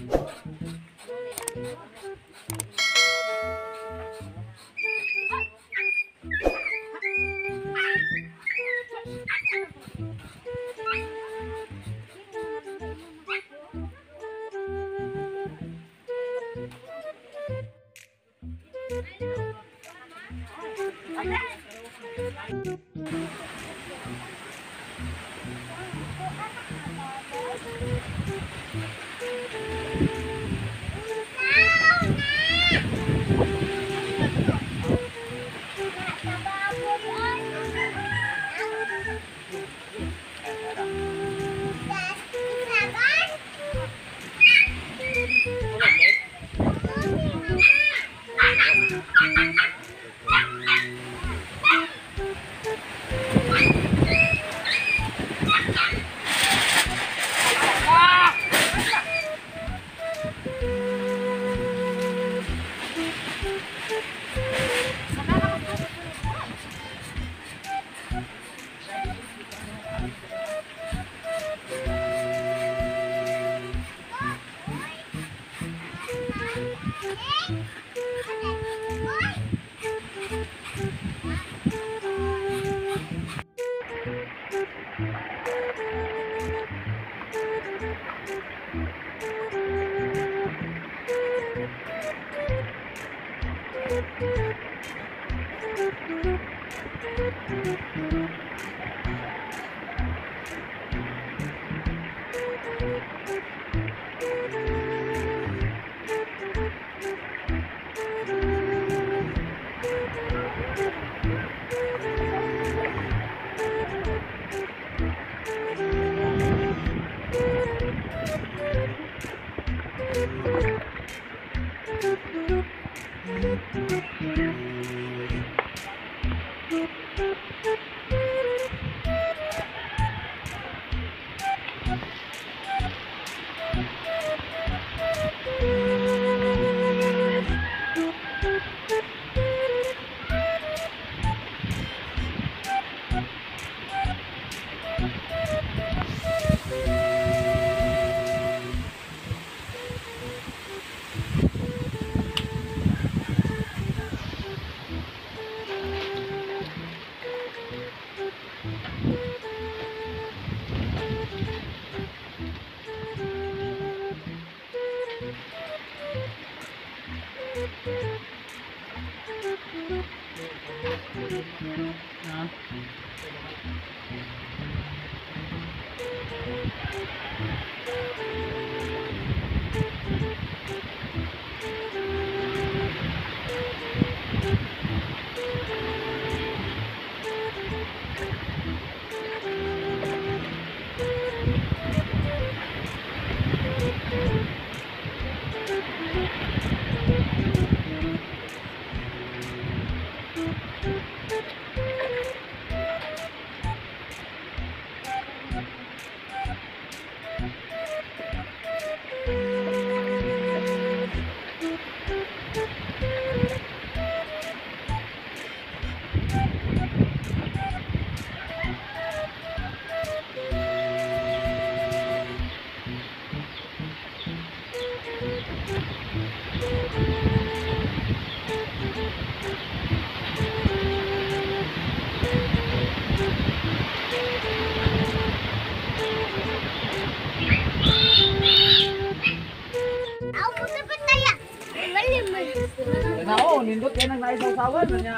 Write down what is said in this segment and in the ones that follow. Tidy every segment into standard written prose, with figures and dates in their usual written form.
Nao, nindot yan ang naisaw-sawan niya.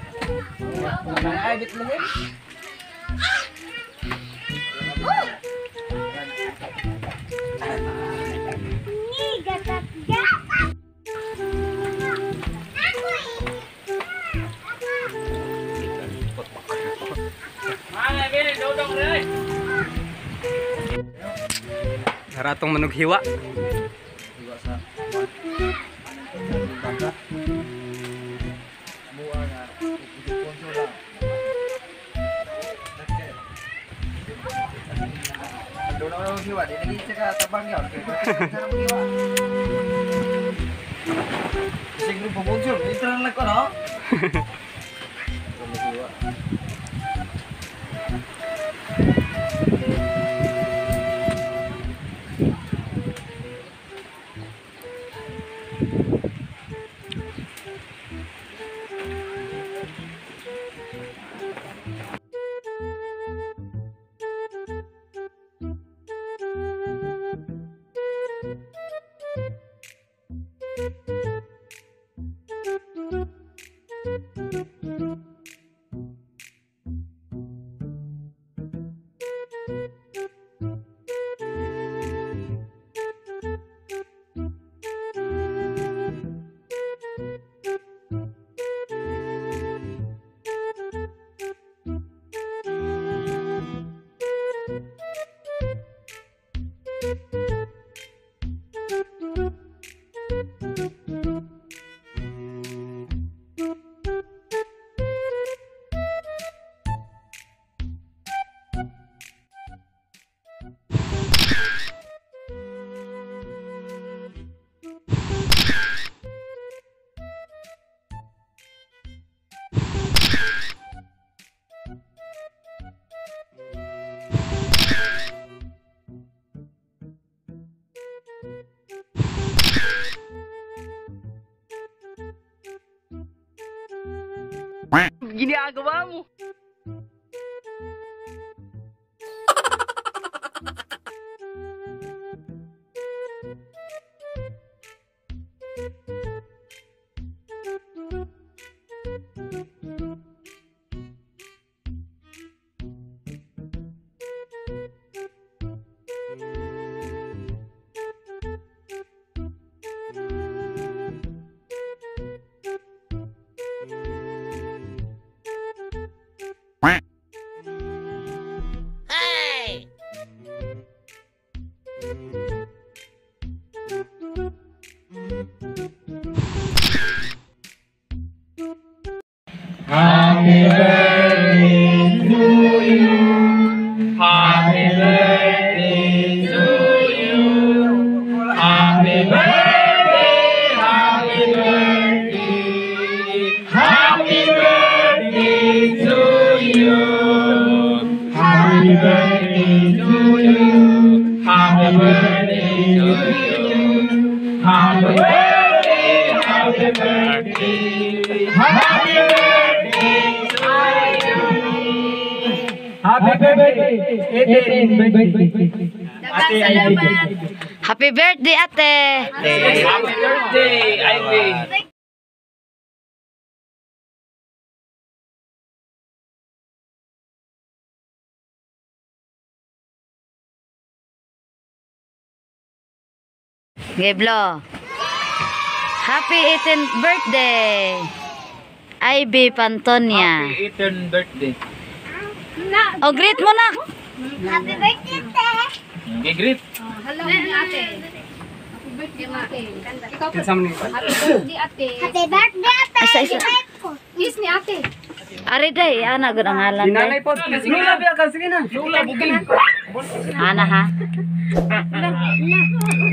Nai-edit mo yun. Ni gatat-gatat. Haratong manug hiwa. Hiwa sa bangka. Mua nga sponsor lang. Doon na ako hiwa, di naging siya tabang yun. Kaya hiwa. Siguro pabonsor, ito lang lang ko, no? Hiwa. Ginagawa mo. Happy birthday to you. Happy birthday to you. Happy birthday, happy birthday. Happy birthday to you. Happy birthday to you. Happy birthday to you. Happy birthday, happy birthday. Happy birthday. Happy birthday! Ate Ivy. Happy birthday, ate! Happy birthday, Ivy. Geblo. Happy 18th birthday! Ivy Pantonia. Happy 18th birthday. O, greet mo na! Happy birthday, te! Okay, great. Hello, ate. Happy birthday, ate. Ikaw po. Kasama ni Happy birthday, ate. Happy birthday, ate! Isa-isa. Kiss ni ate. Ari day, ana gud ang ngalan Sinanay day. po. Sige na, biya ka. Sige na. Lula, buging. Ana ha.